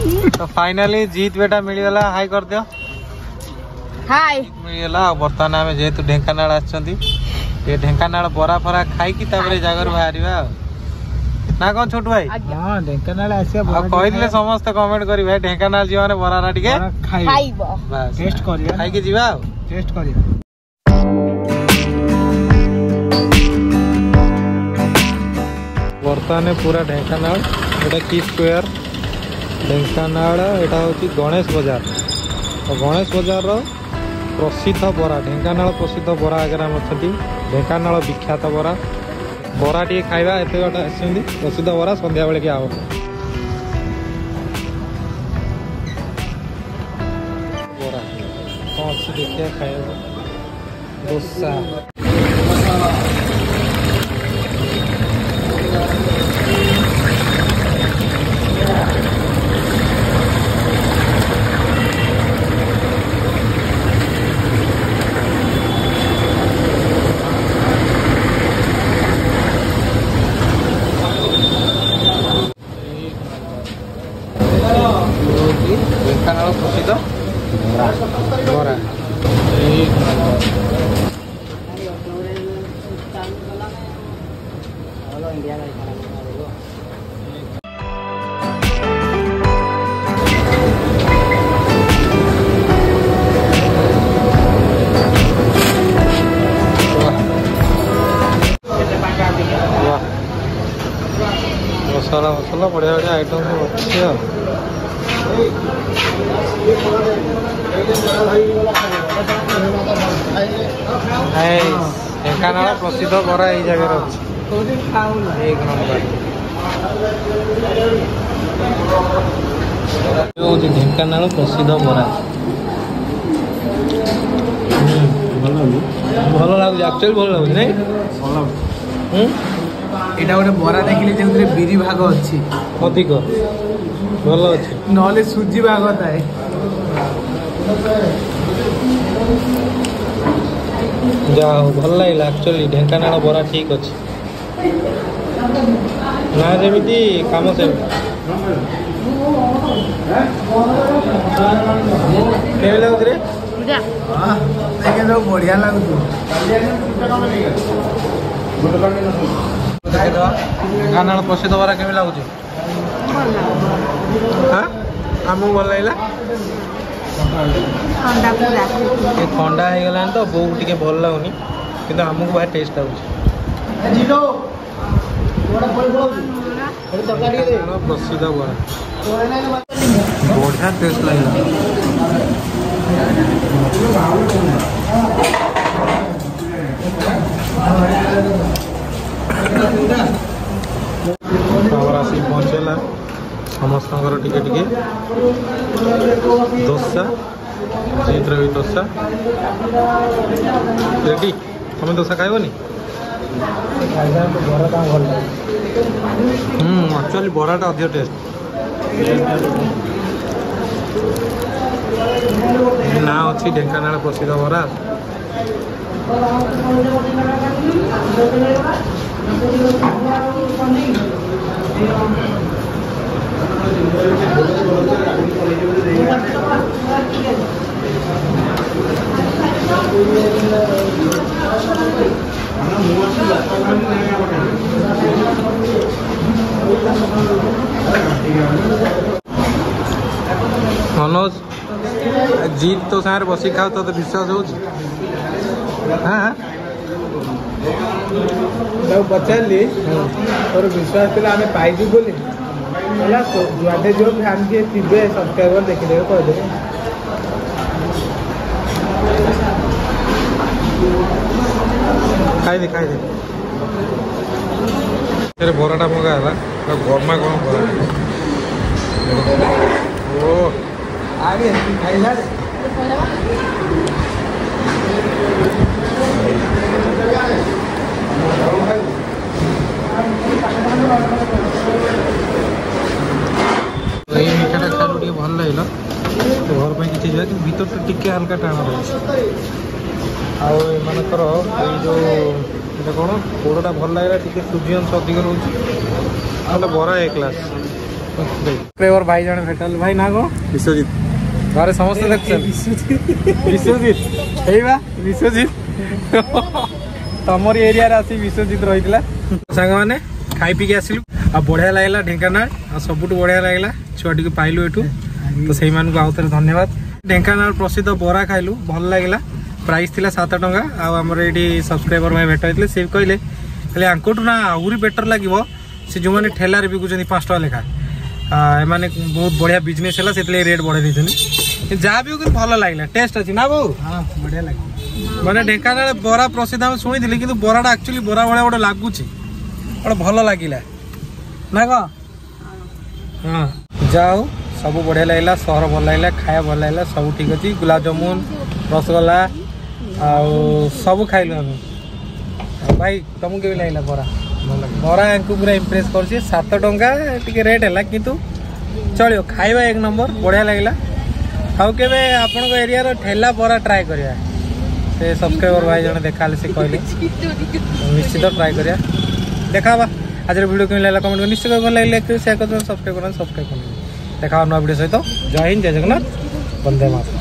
तो फाइनली जीत बेटा मिलगला हाई कर दियो हाय मिलगला बर्तमान आम जेहेतु ढेंकानाल आछंती ये ढेंकानाल बरा फरा खाई की तापर जगह बाहरिबा ना कौन छोटू भाई हां ढेंकानाल आसिया आ कहले समस्त कमेंट करी भाई ढेंकानाल जीवा ने बरारा टिके खाइबो बस टेस्ट करिया खाई के जीवा टेस्ट करिया बर्तमान पूरा ढेंकानाल एटा की स्क्वायर ढेंकानाल एटा होची गणेश बाजार तो गणेश बाजार रो प्रसिद्ध बरा ढेंकानाल प्रसिद्ध बरा आगे हम अच्छी ढेंकानाल विख्यात बरा बरा टी खाइबा एते बाटा आसंदी प्रसिद्ध बरा संध्या बेले के आओ बरा कौन अच्छी देखिए खाइबा डोसा ढेंकानाल प्रसिद्ध बरा मसाला मसाला बढ़िया बढ़िया आइटम सब अच्छे ढेंकानाल प्रसिद्ध बरा यही जगह एक नंबर ढेंकानाल प्रसिद्ध बरा भल लगुच एक्चुअली भल लगुच नहीं एटा गोटे बरा देखिले जे बिरी भाग अछि अधिक भल अच्छे नले सुजी भाग थाए जा भल लगे एक्चुअली ढेंकानाल बरा ठीक अच्छे ना जमी कम से लगुच रे बढ़िया लगुच ढेंकानाल प्रसिद्ध बरा केमी लगुच हाँ आमको भल लगे थंडा हो गला तो बो टे भल लगुनि कि आमको बहुत टेस्ट लगे प्रसिद्ध बरा बढ़िया टेस्ट लगे आसिक पहुँचेला समस्त टिके दोसा जीत रही दोसा रेडी तुम दोसा खाइबनी एक्चुअली बराटा अधिक टेस्ट ना अच्छी ढेंकानाल प्रसिद्ध बरा मनोज जीत तो सारे बसी खाओ तो विश्वास हो हाँ पचारि तोर विश्वास थे आम पाइबू बोली जुआडे जो फैन किए थे सब्सक्राइबर देखिदे कहदे खाई दे तेरे बराटा मगा गरमा गरम बरा ओ आगे खाइला मीठाटा खालु टे भल लगे तो घर पर किसी जाए भीतर तो टिके हल्का टाण रही आकर ये कौन पोड़टा भल लगे टे सुजी अंश अधिक रोचे बरा ए क्लास सब्सक्राइबर भाई जन भेटल भाई ना को विश्वजित घरे समस्त देखछन विश्वजित हेबा विश्वजित तमर एरिया रे आसी विश्वजित रहितला संग माने खाई पी के आसिलु आ बढ़िया लागला ढेंकानाल आ सबुट बढ़िया लागला छुआटी को पाइलु एठू तो सही मान को आउतर धन्यवाद ढेंकानाल प्रसिद्ध बरा खाइलु भल लागला प्राइस थिला 7 टंका आ हमर एठी सब्सक्राइबर भाई भेटाइतले से कहले खाली आंकोटू ना आहुरी बेटर लागिवो से जो माने ठेला रे बिकुचनी 5 टका लेखा माने बहुत बढ़िया बिजनेस है से रेट बढ़े देते जहाँ भी भल लगला टेस्ट अच्छी ना बो हाँ बढ़िया लगे मैंने ढेंकानाल बरा प्रसिद्ध आम शुणी कि बराटा एक्चुअली बरा भाया गोटे लगुच गोटे भल लगिला ना कह हाँ जाओ सब बढ़िया लगला सहर भल लगला खाया भल लगला सब ठीक अच्छे गुलाब जामुन रसगोल्ला सब खाइलु आम भाई तुमको के लगला बरा बरा को पूरा इम्प्रेस कर 7 टंका टी रेट है किंतु चलो खाଇବା एक नंबर बढ़िया लगला आउ के आपण एरिया रो ठेला बरा ट्राए करिया से सब्सक्राइबर भाई जने देखा से कहले निश्चित ट्राए करिया देखाबा आज वीडियो केम लागला कमेंट में निश्चित कर लाइक शेयर कर सब्सक्राइब कर देखा नया वीडियो सहित जय हिंद जय जगन्नाथ वंदे मातरम।